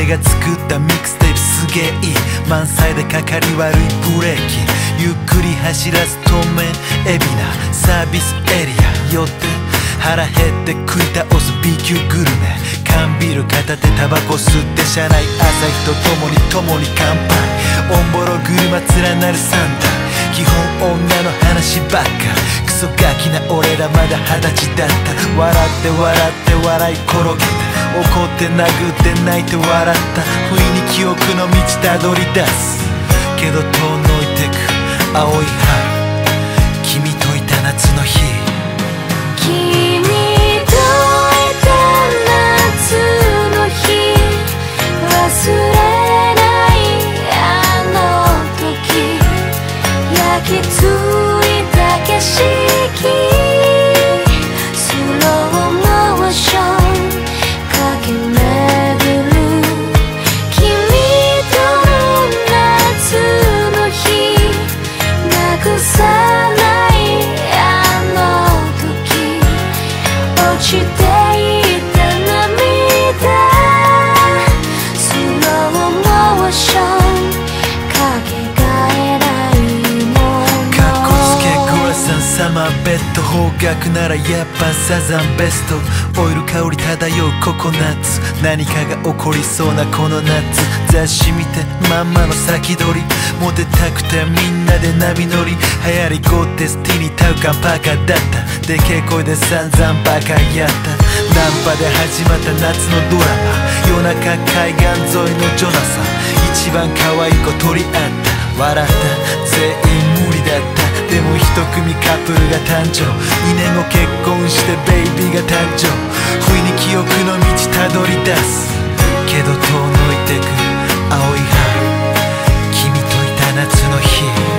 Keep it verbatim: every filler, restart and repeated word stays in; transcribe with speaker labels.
Speaker 1: が作ったミックステープすげえいい、満載でかかり悪いブレーキ、ゆっくり走らず透明海老なサービスエリア寄って、腹減って食い倒す B 級グルメ、缶ビール片手タバコ吸って車内朝日と共に共に乾杯、オンボロ車連なるさんだい、基本女の話ばっか、クソガキな俺らまだ二十歳だった、笑って笑って笑い転げて、怒って殴って泣いて笑った不意に記憶の道たどり出すけど遠のいてく青い春、君といた夏の日、
Speaker 2: 君といた夏の日、忘れないあの時、焼き付いた景色、スローモーション駆け巡る、君との夏の日、なくさないあの時、落ちていた涙、スローモーションかけがえないもの、
Speaker 1: かっこつけグラサンサマーベッド、方角ならやっぱサザンベスト、オイル香り漂うココナッツ、何かが起こりそうなこの夏、雑誌見てまんまの先取り、モテたくてみんなで波乗り、流行りゴーテスティにタウカンバカだった、でけえ声で散々バカやった、ナンパで始まった夏のドラマ、夜中海岸沿いのジョナサン、一番可愛い子取り合った、笑った全員無理だった、でも一組カップルが誕生、にねんご結婚してベイビーが誕生、不意に記憶の道たどり出すけど遠のいてく青い春、君といた夏の日。